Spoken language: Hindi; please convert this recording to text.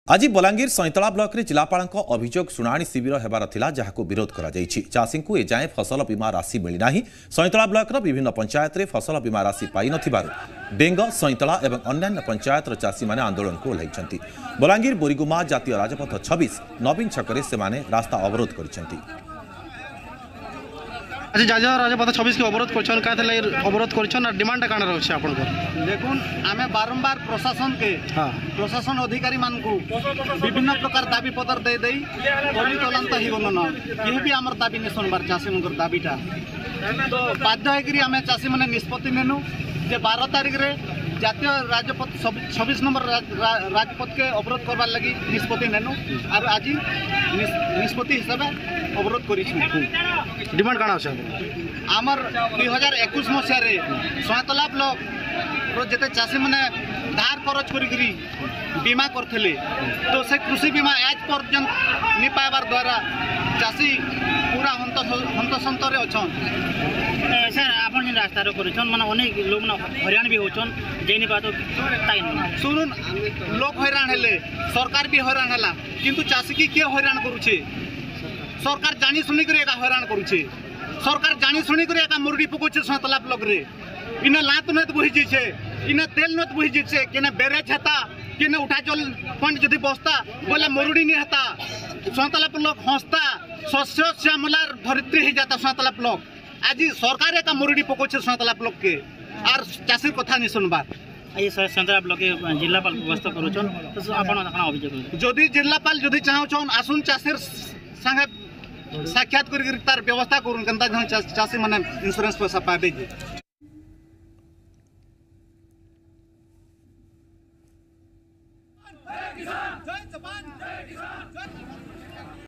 आज बलांगीर सैंतला ब्लॉक रे जिलापाल अभियोग शुणाणी शिविर हेबार थिला जहाको विरोध करा जायछि। चाषी को एजाए फसल बीमा राशि मिलना। सैंतला ब्लॉक विभिन्न पंचायत रे फसल बीमा राशि पाई नथिबारु बेंग सैंतला एवं अन्य पंचायत चाषी माने आंदोलन को ओह्लाइछन्ति। बलांगीर बोरीगुमा जातीय राजपथ 26 नवीन छकरे से माने रास्ता अवरोध करिछन्ति। अच्छा जाजा राजपथ 26 के अवरोध करछन का थले अवरोध करछन और डिमांड काना रहछ आपन को देखुन आमे बारंबार प्रशासन के प्रशासन अधिकारी मान को विभिन्न प्रकार दाबी पत्र दे देई कोली तलंत ही गन न केहि भी हमर दाबी ने सुनबार चासी मनकर दाबीटा तो बाध्य होकरी आमे चासी माने निष्पत्ति नेनु जे 12 तारिख रे जातीय राजपथ 26 नंबर राजपथ के अवरोध करबार लगी निष्पत्ति नेनु और आज निष्पत्ति हिसाब अवरोध करिछु। डिमांड काना छै आमर 2021 मसिया रे सैंतला ब्लॉक रो जते चासी माने धार खरच करी बीमा करथिले तो से कृषि बीमा आज पर्यंत नि पाइबार द्वारा चासी पूरा हंतसंत रे अछन। सर आपन जे रास्ता रो करछन माने अनेक लोग न हरियाण भी होछन जेनि बात ताई सुनुन लोग हैरान हेले सरकार भी हैरान हला किंतु चासी की के हैरान करूछे सरकार जानी सुनी करे एका हैरान करूछे सरकार जानी सुनी करे एका मुरडी पकोछे सैंतला ब्लॉक रे इने लात नत बहि जेछे इने तेल नत बहि जेछे केने बेरे छता केने उठा चल फंड जदी बस्ता बोले मुरडी नि हता सैंतला ब्लॉक हंसता शस्य श्यामलार धरित्री हे जाता सैंतला ब्लॉक आज सरकार एका मुरडी पकोछे सैंतला ब्लॉक के आर चासीर कथा नि सुनबार ये सैंतला ब्लॉक के जिलापाल व्यवस्था करूछन तो आपन काना अभियोग जदी जिलापाल जदी चाहछन आसुन चासीर संगे साक्षात कर तार व्यवस्था करूँ केनता चाषी माने इंश्योरेंस पैसा पाबे।